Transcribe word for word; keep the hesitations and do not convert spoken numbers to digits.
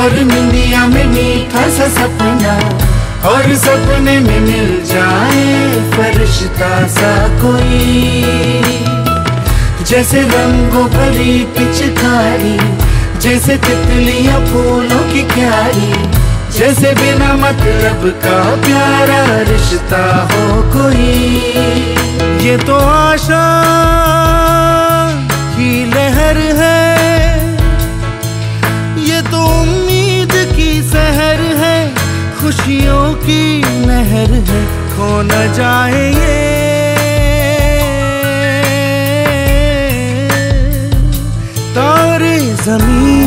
और निंदिया में मीठा सा सपना, और सपने में मिल जाए फरिश्ता सा कोई। जैसे रंगों भरी पिचकारी, जैसे तितलियां फूलों की क्यारी, जैसे बिना मतलब का प्यारा रिश्ता हो कोई। ये तो आशा की लहर है, ये तो उम्मीद की सहर है, खुशियों की नहर है, खो न जाए ये। तारे ज़मीन